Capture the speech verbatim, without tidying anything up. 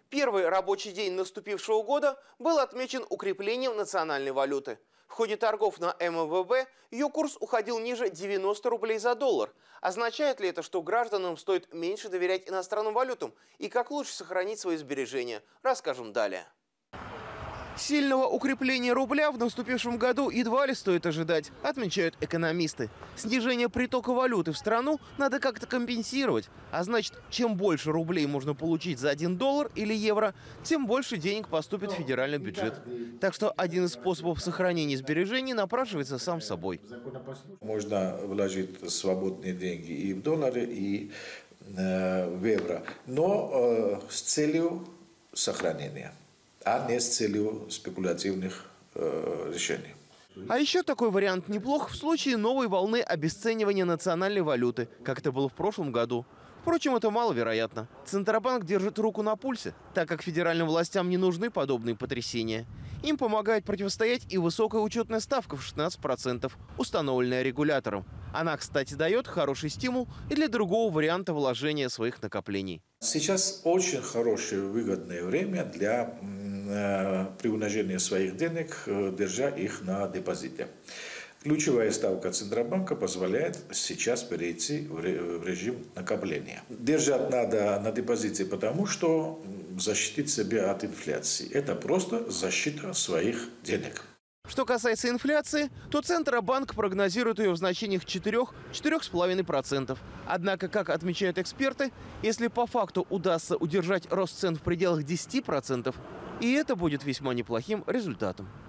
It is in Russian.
Первый рабочий день наступившего года был отмечен укреплением национальной валюты. В ходе торгов на эм вэ бэ ее курс уходил ниже девяноста рублей за доллар. Означает ли это, что гражданам стоит меньше доверять иностранным валютам? И как лучше сохранить свои сбережения? Расскажем далее. Сильного укрепления рубля в наступившем году едва ли стоит ожидать, отмечают экономисты. Снижение притока валюты в страну надо как-то компенсировать. А значит, чем больше рублей можно получить за один доллар или евро, тем больше денег поступит в федеральный бюджет. Так что один из способов сохранения сбережений напрашивается сам собой. Можно вложить свободные деньги и в доллары, и э, в евро, но э, с целью сохранения, а не с целью спекулятивных э, решений. А еще такой вариант неплох в случае новой волны обесценивания национальной валюты, как это было в прошлом году. Впрочем, это маловероятно. Центробанк держит руку на пульсе, так как федеральным властям не нужны подобные потрясения. Им помогает противостоять и высокая учетная ставка в шестнадцать процентов, установленная регулятором. Она, кстати, дает хороший стимул и для другого варианта вложения своих накоплений. Сейчас очень хорошее, выгодное время для э, приумножения своих денег, э, держа их на депозите. Ключевая ставка Центробанка позволяет сейчас перейти в режим накопления. Держать надо на депозите, потому что защитить себя от инфляции. Это просто защита своих денег. Что касается инфляции, то Центробанк прогнозирует ее в значениях четырёх — четырёх с половиной процентов. Однако, как отмечают эксперты, если по факту удастся удержать рост цен в пределах десяти процентов, и это будет весьма неплохим результатом.